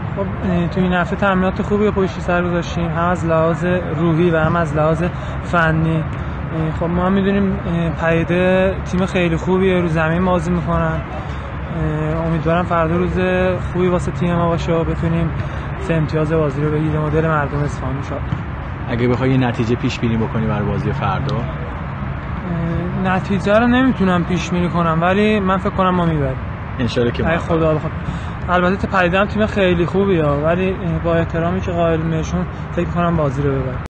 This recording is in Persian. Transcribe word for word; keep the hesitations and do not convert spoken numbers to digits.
خب تو این هفته تمرینات خوبی رو پشت سر گذاشتیم، هم از لحاظ روحی و هم از لحاظ فنی. خب ما میدونیم پیده تیم خیلی خوبیه، رو زمین بازی میکنن. امیدوارم فردا روز خوبی واسه تیم ما باشه و بتونیم سه امتیاز بازی رو بگیریم و دل مردم اصفهان شاد. اگه بخوای یه نتیجه پیش بینی بکنی برای بازی فردا؟ نتیجه رو نمیتونم پیش بینی کنم، ولی من فکر کنم ما میبریم ان شاءالله که ما خدا بخواد. البته پیده هم تیم خیلی خوبیه، ولی با احترامی که قائل بهشون فکر کنم بازی رو ببریم.